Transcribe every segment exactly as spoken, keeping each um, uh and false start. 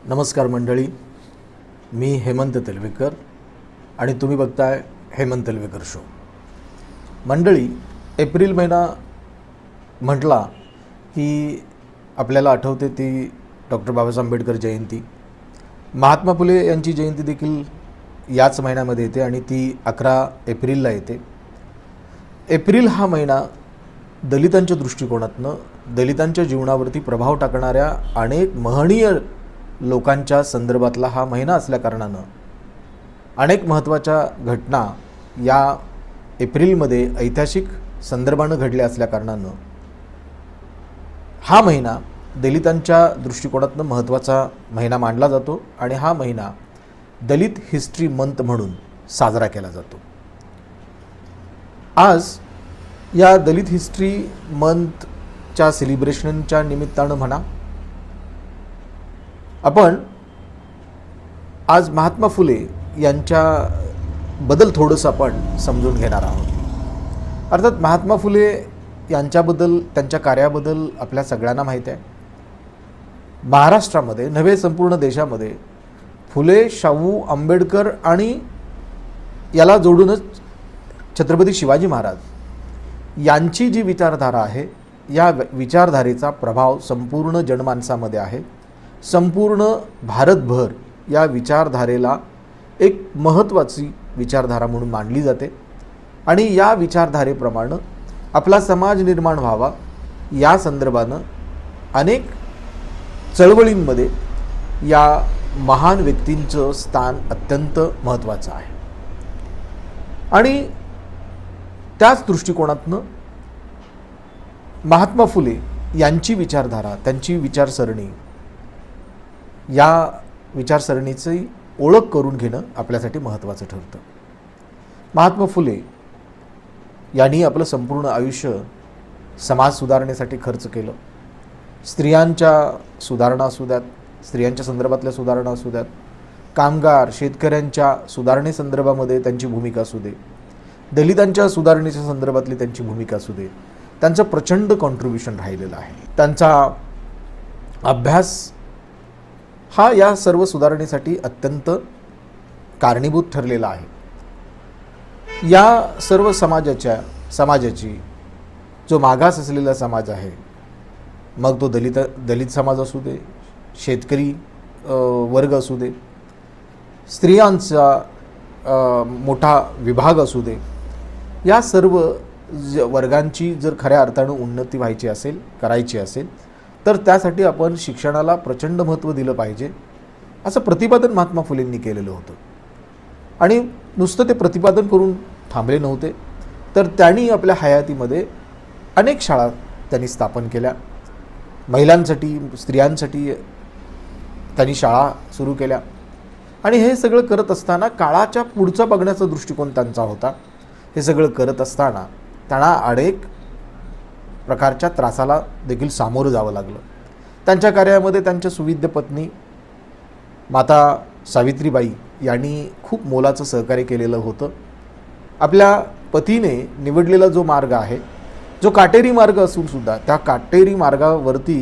नमस्कार मंडळी, मी हेमंत तेलवेकर आणि तुम्ही बघताय हेमंत तेलवेकर शो. मंडळी, एप्रिल महिना म्हटला की आपल्याला आठवते ती डॉक्टर बाबासाहेब आंबेडकर जयंती. महात्मा फुले यांची जयंती देखील याच महिन्यामध्ये येते आणि ती अकरा एप्रिलला येते. एप्रिल हा महिना दलितांच्या दृष्टिकोनातनं दलितांच्या जीवनावरती प्रभाव टाकणाऱ्या अनेक महनीय लोकांच्या संदर्भातला हा महिना असल्याकारणानं अनेक महत्त्वाच्या घटना या एप्रिलमध्ये ऐतिहासिक संदर्भानं घडल्या असल्याकारणानं हा महिना दलितांच्या दृष्टिकोनातनं महत्त्वाचा महिना मानला जातो आणि हा महिना दलित हिस्ट्री मंथ म्हणून साजरा केला जातो. आज या दलित हिस्ट्री मंथच्या सेलिब्रेशनच्या निमित्तानं म्हणा, आपण आज महात्मा फुले यांच्याबद्दल थोडंसं आपण समजून घेणार आहोत. अर्थात महात्मा फुले यांच्याबद्दल, त्यांच्या कार्याबद्दल आपल्या सगळ्यांना माहीत आहे. महाराष्ट्रामध्ये नव्हे संपूर्ण देशामध्ये फुले, शाहू, आंबेडकर आणि याला जोडूनच छत्रपती शिवाजी महाराज यांची जी विचारधारा आहे, या विचारधारेचा प्रभाव संपूर्ण जनमानसामध्ये आहे. संपूर्ण भारतभर या विचारधारेला एक महत्त्वाची विचारधारा म्हणून मानली जाते आणि या विचारधारेप्रमाणे आपला समाज निर्माण व्हावा या संदर्भानं अनेक चळवळींमध्ये या महान व्यक्तींचं स्थान अत्यंत महत्त्वाचं आहे. आणि त्याच दृष्टिकोनातनं महात्मा फुले यांची विचारधारा, त्यांची विचारसरणी, या विचारसरणीची ओळख करून घेणं आपल्यासाठी महत्त्वाचं ठरतं. महात्मा फुले यांनी आपलं संपूर्ण आयुष्य समाज सुधारणेसाठी खर्च केलं. स्त्रियांच्या सुधारणा असू द्यात, स्त्रियांच्या संदर्भातल्या सुधारणा असू द्यात, कामगार शेतकऱ्यांच्या सुधारणेसंदर्भामध्ये त्यांची भूमिका असू दे, दलितांच्या सुधारणेच्या संदर्भातली त्यांची भूमिका असू दे, त्यांचं प्रचंड कॉन्ट्रीब्युशन राहिलेलं आहे. त्यांचा अभ्यास हा या सर्व सुधारणेसाठी अत्यंत कारणीभूत ठरलेला आहे. या सर्व समाजाच्या समाजाची जो मागास असलेला समाज आहे, मग तो दलित दलित समाज असू दे, शेतकरी वर्ग असू दे, स्त्रियांचा मोठा विभाग असू दे, या सर्व वर्गांची जर खऱ्या अर्थानं उन्नती व्हायची असेल, करायची असेल, तर त्यासाठी आपण शिक्षणाला प्रचंड महत्त्व दिलं पाहिजे असं प्रतिपादन महात्मा फुलेंनी केलेलं होतं. आणि नुसतं ते प्रतिपादन करून थांबले नव्हते, तर त्यांनी आपल्या हयातीमध्ये अनेक शाळा त्यांनी स्थापन केल्या. महिलांसाठी, स्त्रियांसाठी त्यांनी शाळा सुरू केल्या. आणि हे सगळं करत असताना काळाच्या पुढचा बघण्याचा दृष्टिकोन त्यांचा होता. हे सगळं करत असताना त्यांना अनेक प्रकारच्या त्रासाला देखील सामोरं जावं लागलं. त्यांच्या कार्यामध्ये त्यांच्या सुविद्य पत्नी माता सावित्रीबाई यांनी खूप मोलाचं सहकार्य केलेलं होतं. आपल्या पतीने निवडलेला जो मार्ग आहे, जो काटेरी मार्ग असूनसुद्धा त्या काटेरी मार्गावरती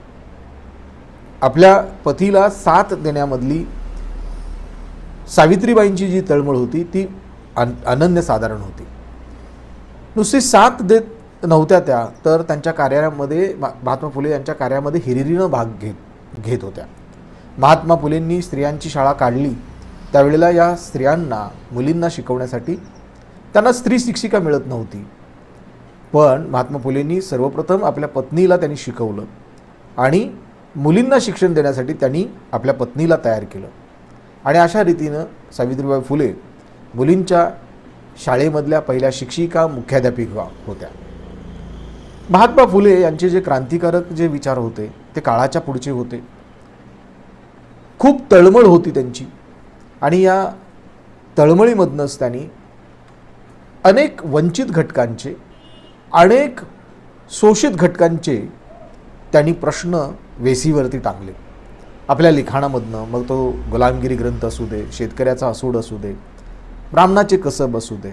आपल्या पतीला साथ देण्यामधली सावित्रीबाईंची जी तळमळ होती ती अनन्यसाधारण होती. नुसती साथ देत नव्हत्या त्या, तर त्यांच्या कार्यामध्ये, महात्मा फुले यांच्या कार्यामध्ये हिरिरीनं भाग घेत घेत होत्या. महात्मा फुलेंनी स्त्रियांची शाळा काढली त्यावेळेला या स्त्रियांना, मुलींना शिकवण्यासाठी त्यांना स्त्री शिक्षिका मिळत नव्हती. पण महात्मा फुलेंनी सर्वप्रथम आपल्या पत्नीला त्यांनी शिकवलं आणि मुलींना शिक्षण देण्यासाठी त्यांनी आपल्या पत्नीला तयार केलं. आणि अशा रीतीनं सावित्रीबाई फुले मुलींच्या शाळेमधल्या पहिल्या शिक्षिका, मुख्याध्यापिका होत्या. महात्मा फुले यांचे जे क्रांतिकारक जे विचार होते ते काळाच्या पुढचे होते. खूप तळमळ होती त्यांची आणि या तळमळीमधनंच त्यांनी अनेक वंचित घटकांचे, अनेक शोषित घटकांचे त्यांनी प्रश्न वेसीवरती टांगले आपल्या लिखाणामधनं. मग तो गुलामगिरी ग्रंथ असू दे, शेतकऱ्याचा असूड असू दे, ब्राह्मणाचे कसब असू दे,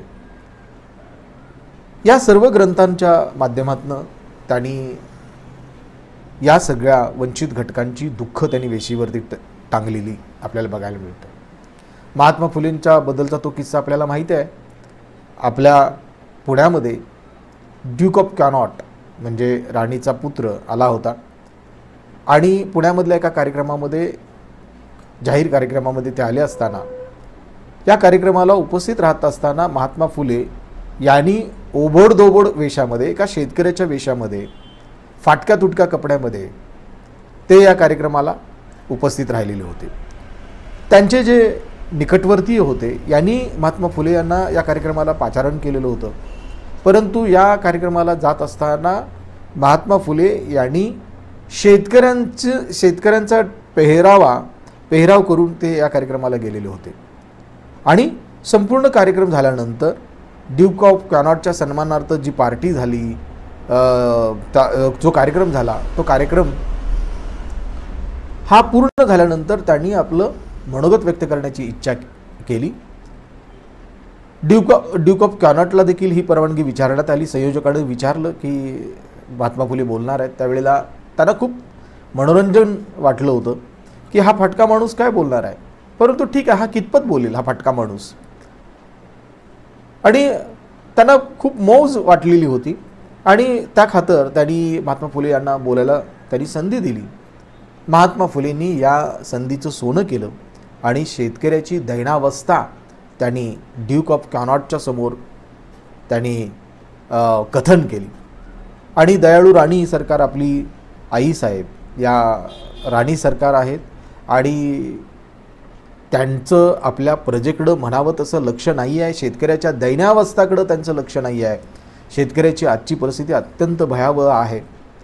या सर्व ग्रंथांच्या माध्यमातून त्यांनी या सगळ्या वंचित घटकांची दुःख त्यांनी वेशीवरती टांगलेली आपल्याला बघायला मिळते. महात्मा फुलेंच्या बद्दलचा तो किस्सा आपल्याला माहिती आहे. आपल्या पुण्यामध्ये ड्यूक ऑफ कॅनॉट म्हणजे राणीचा पुत्र आला होता आणि पुण्यामधल्या एका कार्यक्रमामध्ये, जाहीर कार्यक्रमामध्ये ते आले असताना, या कार्यक्रमाला उपस्थित राहत असताना महात्मा फुले यांनी ओबडधोबड वेशामध्ये, एका शेतकऱ्याच्या वेशामध्ये, फाटक्या तुटक्या कपड्यामध्ये ते या कार्यक्रमाला उपस्थित राहिलेले होते. त्यांचे जे निकटवर्तीय होते यांनी महात्मा फुले यांना या कार्यक्रमाला पाचारण केलेलं होतं. परंतु या कार्यक्रमाला जात असताना महात्मा फुले यांनी शेतकऱ्यांचं शेतकऱ्यांचा पेहरावा पेहराव करून ते या कार्यक्रमाला गेलेले होते. आणि संपूर्ण कार्यक्रम झाल्यानंतर ड्यूक ऑफ कॅनॉटच्या सन्मानार्थ जी पार्टी झाली, जो कार्यक्रम झाला, तो कार्यक्रम हा पूर्ण झाल्यानंतर त्यांनी आपलं मनोगत व्यक्त करण्याची इच्छा केली. ड्यूक ड्यूक ऑफ कॅनॉटला देखील ही परवानगी विचारण्यात आली. संयोजकाने विचारलं की महात्मा फुले बोलणार आहेत. त्यावेळेला त्यांना खूप मनोरंजन वाटलं होतं की हा फटका माणूस काय बोलणार आहे, परंतु ठीक आहे, हा कितपत बोलेल हा फटका माणूस. आणि त्यांना खूप मौज वाटलेली होती आणि त्या खातर त्यांनी महात्मा फुले यांना बोलायला त्यांनी संधी दिली. महात्मा फुलेंनी या संधीचं सोनं केलं आणि शेतकऱ्याची दैनावस्था त्यांनी ड्यूक ऑफ कॅनॉटच्या समोर त्यांनी कथन केली. आणि दयाळू राणी सरकार, आपली आईसाहेब या राणी सरकार आहेत आणि त्यांचं आपल्या प्रजेकडं म्हणावं तसं लक्ष नाही आहे. शेतकऱ्याच्या दैनावस्थाकडं त्यांचं लक्ष नाही आहे. शेतकऱ्याची आजची परिस्थिती अत्यंत भयावह आहे.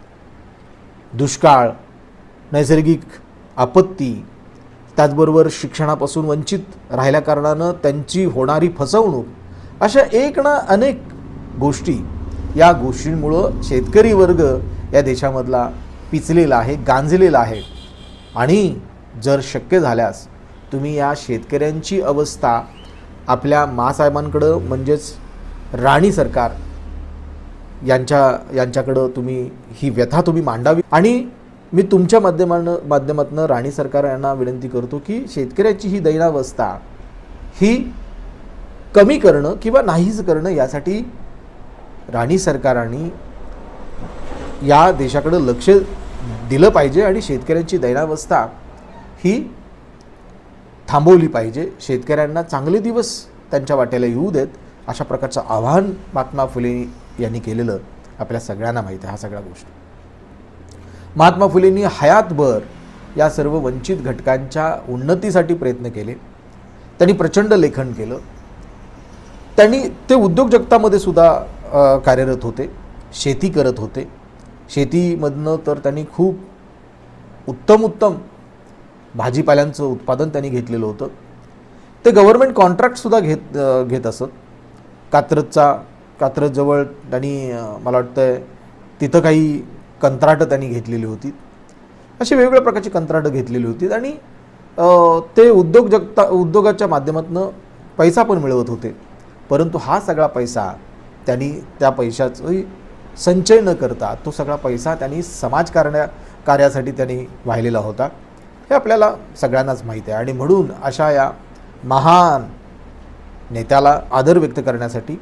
दुष्काळ, नैसर्गिक आपत्ती, त्याचबरोबर शिक्षणापासून वंचित राहिल्या कारणानं त्यांची होणारी फसवणूक, अशा एक ना अनेक गोष्टी, या गोष्टींमुळं शेतकरी वर्ग या देशामधला पिचलेला आहे, गांजलेला आहे. आणि जर शक्य झाल्यास तुम्ही या शेतकऱ्यांची अवस्था आपल्या मासाहेबांकडं म्हणजेच राणी सरकार यांच्या यांच्याकडं तुम्ही ही व्यथा तुम्ही मांडावी. आणि मी तुमच्या माध्यमानं माध्यमातून राणी सरकार यांना विनंती करतो की शेतकऱ्याची ही दैनावस्था ही कमी करणं किंवा नाहीच करणं, यासाठी राणी सरकारांनी या देशाकडे लक्ष दिलं पाहिजे आणि शेतकऱ्यांची दैनावस्था ही थांबवली पाहिजे. शेतकऱ्यांना चांगले दिवस त्यांच्या वाट्याला येऊ देत, अशा प्रकारचं आवाहन महात्मा फुले यांनी केलेलं आपल्या सगळ्यांना माहीत आहे. हा सगळ्या गोष्टी महात्मा फुलेंनी हयातभर या सर्व वंचित घटकांच्या उन्नतीसाठी प्रयत्न केले. त्यांनी प्रचंड लेखन केलं. त्यांनी ते उद्योग जगतामध्ये सुद्धा कार्यरत होते, शेती करत होते. शेतीमधनं तर त्यांनी खूप उत्तम उत्तम भाजीपाल्यांचं उत्पादन त्यांनी घेतलेलं होतं. ते गव्हर्नमेंट कॉन्ट्रॅक्टसुद्धा घेत घेत असत. कात्रजचा कात्रजजवळ त्यांनी, मला वाटतं तिथं काही कंत्राटं त्यांनी घेतलेली होती. अशी वेगवेगळ्या प्रकारची कंत्राटं घेतलेली होती आणि ते उद्योग जगता उद्योगाच्या माध्यमातून पैसा पण मिळवत होते. परंतु हा सगळा पैसा त्यांनी, त्या पैशाचं संचय न करता तो सगळा पैसा त्यांनी समाजकारण्या कार्यासाठी त्यांनी वाहिलेला होता, हे आपल्याला सगळ्यांनाच माहीत आहे. आणि म्हणून अशा या महान नेत्याला आदर व्यक्त करण्यासाठी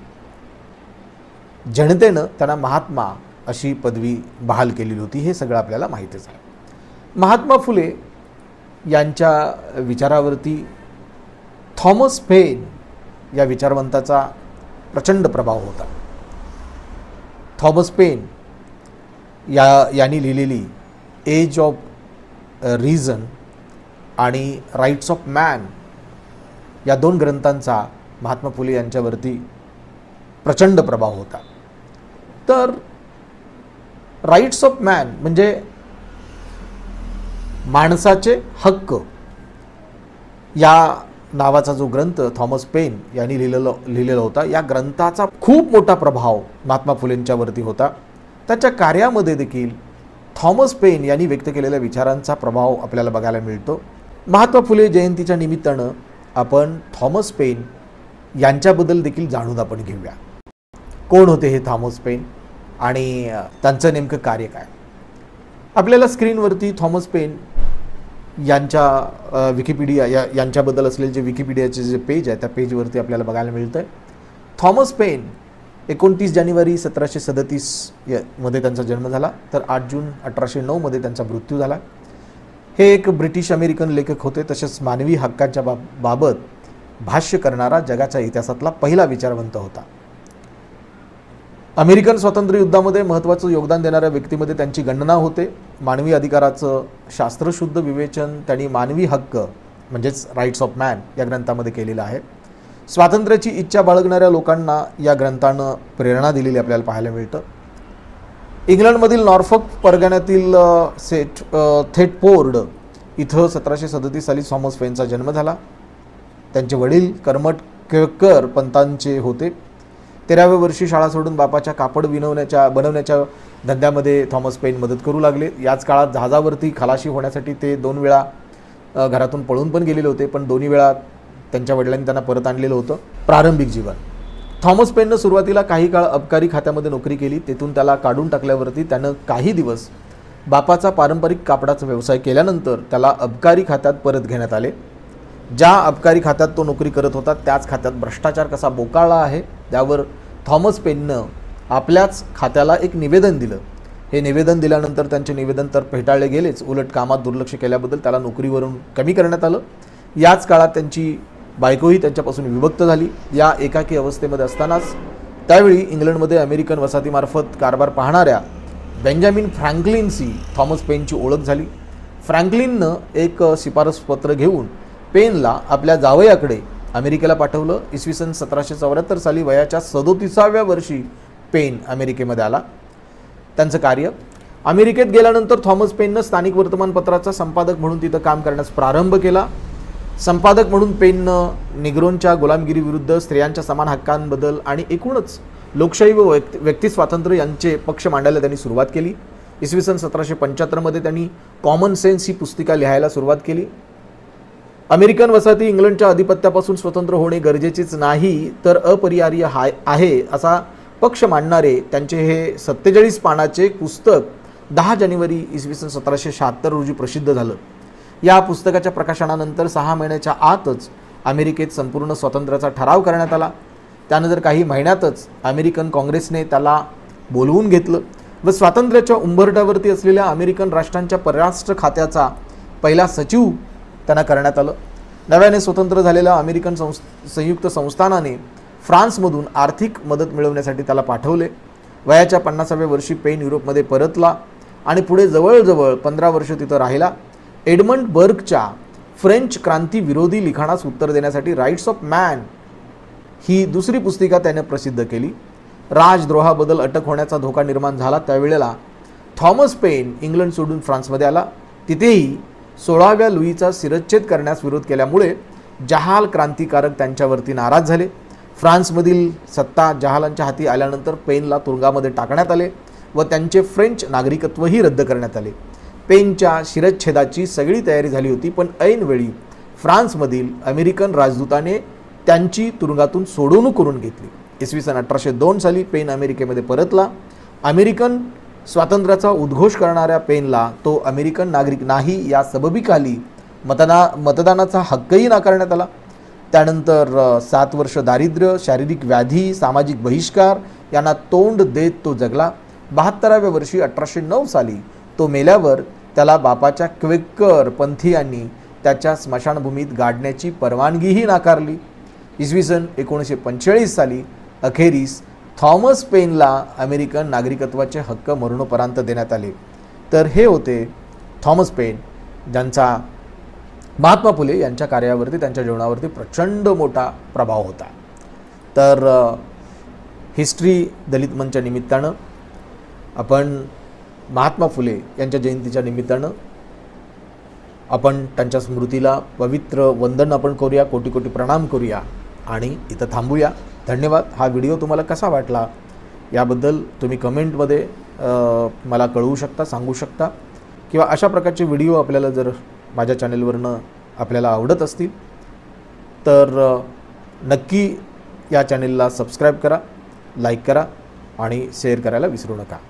जनतेनं त्यांना महात्मा अशी पदवी बहाल केलेली होती, हे सगळं आपल्याला माहीतच आहे. महात्मा फुले यांच्या विचारावरती थॉमस पेन या विचारवंताचा प्रचंड प्रभाव होता. थॉमस पेन या यांनी लिहिलेली एज ऑफ रिझन आणि राईट्स ऑफ मॅन या दोन ग्रंथांचा महात्मा फुले यांच्यावरती प्रचंड प्रभाव होता. तर राईट्स ऑफ मॅन म्हणजे माणसाचे हक्क या नावाचा जो ग्रंथ थॉमस पेन यांनी लिहिलेला लिहिलेला होता, या ग्रंथाचा खूप मोठा प्रभाव महात्मा फुलेंच्यावरती होता. त्याच्या कार्यामध्ये देखील थॉमस पेन यांनी व्यक्त केलेल्या विचारांचा प्रभाव आपल्याला बघायला मिळतो. महात्मा फुले जयंतीच्या निमित्तानं आपण थॉमस पेन यांच्याबद्दल देखील जाणून आपण घेऊया. कोण होते हे थॉमस पेन आणि त्यांचं नेमकं कार्य काय. आपल्याला स्क्रीनवरती थॉमस पेन यांच्या विकिपीडिया या यांच्याबद्दल असलेले जे विकिपीडियाचे जे पेज आहे त्या पेजवरती आपल्याला बघायला मिळतं आहे. थॉमस पेन एकोणतीस जानेवारी सतराशे सदतीस मध्ये त्यांचा जन्म झाला, तर आठ जून अठराशे नऊमध्ये त्यांचा मृत्यू झाला. हे एक ब्रिटिश अमेरिकन लेखक होते, तसेच मानवी हक्कांच्या बाब बाबत भाष्य करणारा जगाच्या इतिहासातला पहिला विचारवंत होता. अमेरिकन स्वातंत्र्य युद्धामध्ये महत्त्वाचं योगदान देणाऱ्या व्यक्तीमध्ये त्यांची गणना होते. मानवी अधिकाराचं शास्त्रशुद्ध विवेचन त्यांनी मानवी हक्क म्हणजेच राईट्स ऑफ मॅन या ग्रंथामध्ये केलेलं आहे. स्वातंत्र्याची इच्छा बाळगणाऱ्या लोकांना या ग्रंथानं प्रेरणा दिलेली आपल्याला पाहायला मिळतं. इंग्लंडमधील नॉर्फॉक परगण्यातील सेट थेटफोर्ड इथं सतराशे सदतीस साली थॉमस पेनचा जन्म झाला. त्यांचे वडील कर्मठ केळकर पंथांचे होते. तेराव्या वर्षी शाळा सोडून बापाच्या कापड विणवण्याच्या बनवण्याच्या धंद्यामध्ये थॉमस पेन मदत करू लागले. याच काळात जहाजावरती खलाशी होण्यासाठी ते दोन वेळा घरातून पळून पण गेलेले होते, पण दोन्ही वेळा त्यांच्या वडिलांनी त्यांना परत आणलेलं होतं. प्रारंभिक जीवन थॉमस पेननं सुरुवातीला काही काळ अबकारी खात्यामध्ये नोकरी केली. तेथून त्याला काढून टाकल्यावरती त्यानं काही दिवस बापाचा पारंपरिक कापडाचा व्यवसाय केल्यानंतर त्याला अबकारी खात्यात परत घेण्यात आले. ज्या अबकारी खात्यात तो नोकरी करत होता त्याच खात्यात भ्रष्टाचार कसा बोकाळला आहे त्यावर थॉमस पेननं आपल्याच खात्याला एक निवेदन दिलं. हे निवेदन दिल्यानंतर त्यांचे निवेदन तर फेटाळले गेलेच, उलट कामात दुर्लक्ष केल्याबद्दल त्याला नोकरीवरून कमी करण्यात आलं. याच काळात त्यांची बायकोही त्यांच्यापासून विभक्त झाली. या एकाकी अवस्थेमध्ये असतानाच त्यावेळी इंग्लंडमध्ये अमेरिकन वसाहतीमार्फत कारभार पाहणाऱ्या बेंजामिन फ्रँकलिनशी थॉमस पेनची ओळख झाली. फ्रँकलिननं एक शिफारसपत्र घेऊन पेनला आपल्या जावयाकडे अमेरिकेला पाठवलं. इसवी सन सतराशे चौऱ्याहत्तर साली वयाच्या सदोतीसाव्या वर्षी पेन अमेरिकेमध्ये आला. त्यांचं कार्य अमेरिकेत गेल्यानंतर थॉमस पेननं स्थानिक वर्तमानपत्राचा संपादक म्हणून तिथं काम करण्यास प्रारंभ केला. संपादक म्हणून पेननं निग्रोंच्या गुलामगिरी विरुद्ध, स्त्रियांच्या समान हक्कांबद्दल आणि एकूणच लोकशाही व व्यक्ती व्यक्ती स्वातंत्र्य यांचे पक्ष मांडायला त्यांनी सुरुवात केली. इसवी सन सतराशे पंच्याहत्तरमध्ये त्यांनी कॉमन सेन्स ही पुस्तिका लिहायला सुरुवात केली. अमेरिकन वसाहती इंग्लंडच्या अधिपत्यापासून स्वतंत्र होणे गरजेचेच नाही तर अपरिहार्य हाय आहे असा पक्ष मांडणारे त्यांचे हे सत्तेचाळीस पानाचे पुस्तक दहा जानेवारी इसवी सन सतराशे शहात्तर रोजी प्रसिद्ध झालं. या पुस्तकाच्या प्रकाशनानंतर सहा महिन्याच्या आतच अमेरिकेत संपूर्ण स्वातंत्र्याचा ठराव करण्यात आला. त्यानंतर काही महिन्यातच अमेरिकन काँग्रेसने त्याला बोलवून घेतलं व स्वातंत्र्याच्या उंबरठ्यावरती असलेल्या अमेरिकन राष्ट्रांच्या परराष्ट्र खात्याचा पहिला सचिव त्यांना करण्यात आलं. नव्याने स्वतंत्र झालेल्या अमेरिकन संस् संयुक्त संस्थानाने फ्रान्समधून आर्थिक मदत मिळवण्यासाठी त्याला पाठवले. वयाच्या पन्नासाव्या वर्षी पेन युरोपमध्ये परतला आणि पुढे जवळजवळ पंधरा वर्ष तिथं राहिला. एडमंड बर्गच्या फ्रेंच क्रांती विरोधी लिखाणास उत्तर देण्यासाठी राईट्स ऑफ मॅन ही दुसरी पुस्तिका त्याने प्रसिद्ध केली. राजद्रोहाबद्दल अटक होण्याचा धोका निर्माण झाला त्यावेळेला थॉमस पेन इंग्लंड सोडून फ्रान्समध्ये आला. तिथेही सोळाव्या लुईचा शिरच्छेद करण्यास विरोध केल्यामुळे जहाल क्रांतिकारक त्यांच्यावरती नाराज झाले. फ्रान्समधील सत्ता जहालांच्या हाती आल्यानंतर पेनला तुरुंगामध्ये टाकण्यात आले व त्यांचे फ्रेंच नागरिकत्वही रद्द करण्यात आले. पेनच्या शिरच्छेदाची सगळी तयारी झाली होती, पण ऐनवेळी फ्रान्समधील अमेरिकन राजदूताने त्यांची तुरुंगातून सोडवणूक करून घेतली. इसवी सन अठराशे दोन साली पेन अमेरिकेमध्ये परतला. अमेरिकन स्वातंत्र्याचा उद्घोष करणाऱ्या पेनला तो अमेरिकन नागरिक नाही या सबबीखाली मतदा मतदानाचा हक्कही नाकारण्यात आला. त्यानंतर सात वर्ष दारिद्र्य, शारीरिक व्याधी, सामाजिक बहिष्कार यांना तोंड देत तो जगला. बहात्तराव्या वर्षी अठराशे नऊ साली तो मेल्यावर त्याला बापाच्या क्वेकर पंथीयांनी त्याच्या स्मशानभूमीत गाडण्याची परवानगीही नाकारली. इसवी सन एकोणीसशे पंचेचाळीस साली अखेरीस थॉमस पेनला अमेरिकन नागरिकत्वाचे हक्क मरणोपरांत देण्यात आले. तर हे होते थॉमस पेन, ज्यांचा महात्मा फुले यांच्या कार्यावरती, त्यांच्या जीवनावरती प्रचंड मोठा प्रभाव होता. तर हिस्ट्री दलित मंचच्या निमित्तानं आपण महात्मा फुले यांच्या जयंतीच्या निमित्तानं आपण त्यांच्या स्मृतीला पवित्र वंदन आपण करूया, कोटी कोटी प्रणाम करूया आणि इथं थांबूया. धन्यवाद. हा व्हिडिओ तुम्हाला कसा वाटला याबद्दल तुम्ही कमेंटमध्ये मला कळवू शकता, सांगू शकता. किंवा अशा प्रकारचे व्हिडिओ आपल्याला जर माझ्या चॅनलवरनं आपल्याला आवडत असतील तर नक्की या चॅनलला सबस्क्राईब करा, लाईक करा आणि शेअर करायला विसरू नका.